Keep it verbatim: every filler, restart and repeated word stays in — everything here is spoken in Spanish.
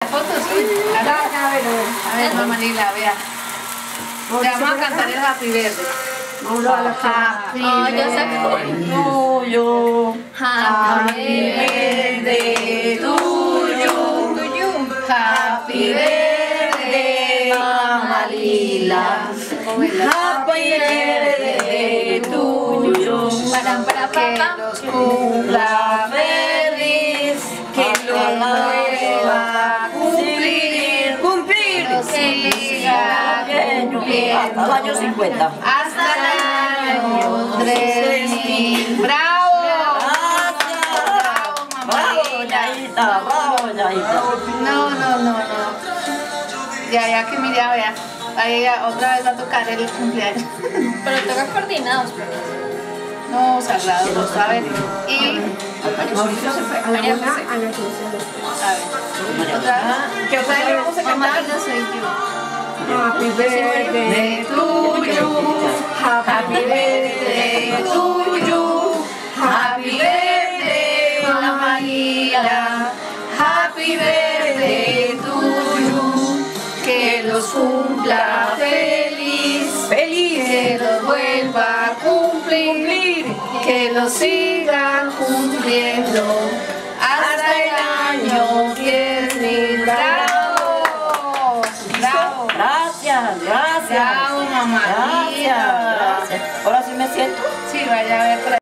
foto, sí. Ya, ya, a ver, a ver. A ver, mamá Lila, vea. Le vamos a cantar el Happy Birthday. Vamos a la Happy Oh, yo saco. No, yo. Happy birthday to you. Happy birthday, mamá Lila. Happy birthday to you. Para, para, Que para. los cumpla feliz. Que los vuelva a cumplir. ¡Cumplir! Que siga cumpliendo. Hasta el año cincuenta. Hasta el año tres mil. ¡Bravo! ¡Bravo, mamá! ¡Bravo, Yaita! ¡Bravo, Yaita! No, no, no, no. Ya, ya que mira, vea. Ahí ya otra vez va a tocar el cumpleaños. Pero toca coordinados. No, sagrado, no sabe. Y. Mauricio se fue a la María una, José. a la quince. A ver. Otra. ¿Qué otra vez le vamos a Mamá cantar? Lila soy yo. Happy birthday to you. Happy birthday to you. Happy birthday, mamá Lila. Happy birthday to you. Que los cumpla feliz. ¡Feliz! Que los vuelva a cumplir. Que los sigan cumpliendo. Hasta el año diez mil. ¡Bravo! ¡Bravo! Gracias, gracias. Bravo, mamá Gracias, Lila. gracias. Ahora sí me siento. Sí, vaya a ver por ahí.